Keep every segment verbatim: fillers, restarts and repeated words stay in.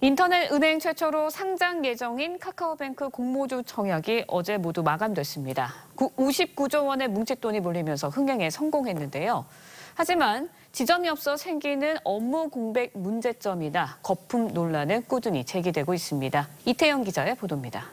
인터넷 은행 최초로 상장 예정인 카카오뱅크 공모주 청약이 어제 모두 마감됐습니다. 오십구조 원의 뭉칫돈이 몰리면서 흥행에 성공했는데요. 하지만 지점이 없어 생기는 업무 공백 문제점이나 거품 논란은 꾸준히 제기되고 있습니다. 이태영 기자의 보도입니다.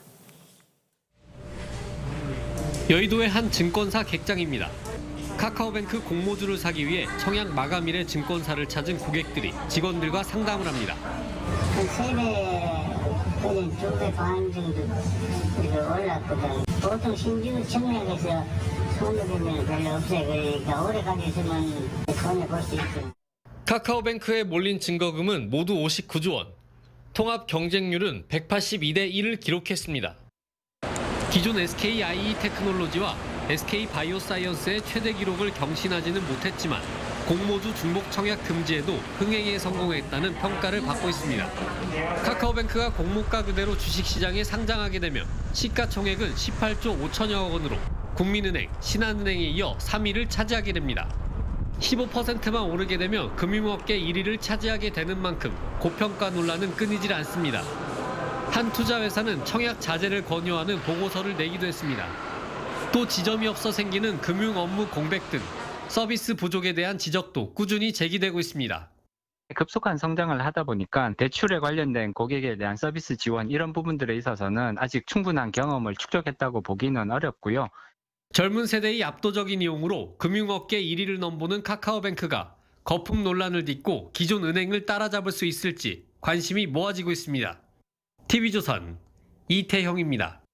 여의도의 한 증권사 객장입니다. 카카오뱅크 공모주를 사기 위해 청약 마감일에 증권사를 찾은 고객들이 직원들과 상담을 합니다. 한 세 배, 거의 두 배 반 정도 올랐거든. 보통 신규 청약에서 손해보면 별로 없어요. 그러니까 오래까지 있으면 손해볼 수 있죠. 카카오뱅크에 몰린 증거금은 모두 오십구조 원. 통합 경쟁률은 백팔십이 대 일을 기록했습니다. 기존 에스케이아이이 테크놀로지와 에스케이바이오사이언스의 최대 기록을 경신하지는 못했지만 공모주 중복 청약 금지에도 흥행에 성공했다는 평가를 받고 있습니다. 카카오뱅크가 공모가 그대로 주식시장에 상장하게 되면 시가총액은 십팔조 오천여억 원으로 국민은행, 신한은행에 이어 삼 위를 차지하게 됩니다. 십오 퍼센트만 오르게 되면 금융업계 일 위를 차지하게 되는 만큼 고평가 논란은 끊이질 않습니다. 한 투자회사는 청약 자제를 권유하는 보고서를 내기도 했습니다. 또 지점이 없어 생기는 금융 업무 공백 등 서비스 부족에 대한 지적도 꾸준히 제기되고 있습니다. 급속한 성장을 하다 보니까 대출에 관련된 고객에 대한 서비스 지원 이런 부분들에 있어서는 아직 충분한 경험을 축적했다고 보기는 어렵고요. 젊은 세대의 압도적인 이용으로 금융업계 일 위를 넘보는 카카오뱅크가 거품 논란을 딛고 기존 은행을 따라잡을 수 있을지 관심이 모아지고 있습니다. 티비조선 이태형입니다.